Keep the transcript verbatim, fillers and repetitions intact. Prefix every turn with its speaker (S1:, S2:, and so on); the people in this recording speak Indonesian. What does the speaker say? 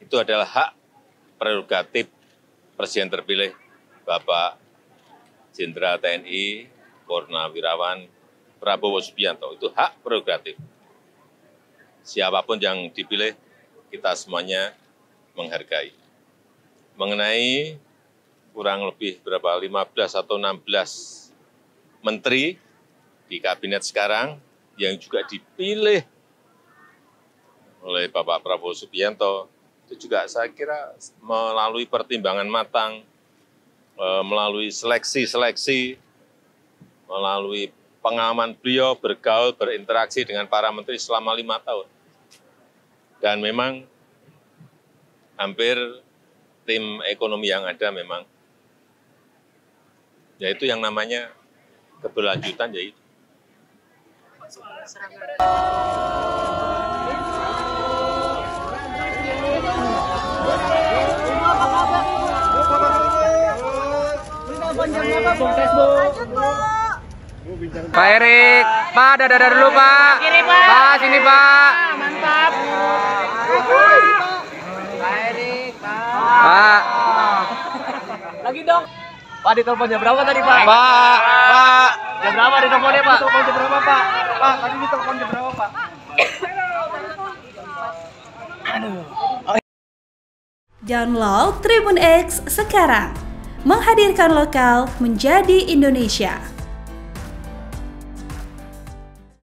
S1: itu adalah hak prerogatif Presiden terpilih Bapak Jenderal T N I Purnawirawan Prabowo Subianto. Itu hak prerogatif. Siapapun yang dipilih, kita semuanya menghargai. Mengenai kurang lebih berapa, lima belas atau enam belas menteri di kabinet sekarang yang juga dipilih oleh Bapak Prabowo Subianto, itu juga saya kira melalui pertimbangan matang, melalui seleksi-seleksi, melalui pengalaman beliau bergaul, berinteraksi dengan para menteri selama lima tahun. Dan memang hampir tim ekonomi yang ada memang, yaitu yang namanya keberlanjutan, yaitu.
S2: Pak Erik, Pak, dadah dulu Pak.
S3: Kiri, Pak.
S2: Pak, sini Pak.
S3: Mantap.
S2: Pak Erik, Pak.
S3: Lagi dong.
S4: Pak, ditelepon jam berapa tadi Pak?
S2: Pak, Pak.
S4: Jam berapa diteleponnya Pak? Ditelepon jam berapa Pak? Pak, tadi ditelepon jam berapa Pak?
S5: Download Tribun X sekarang, menghadirkan lokal menjadi Indonesia.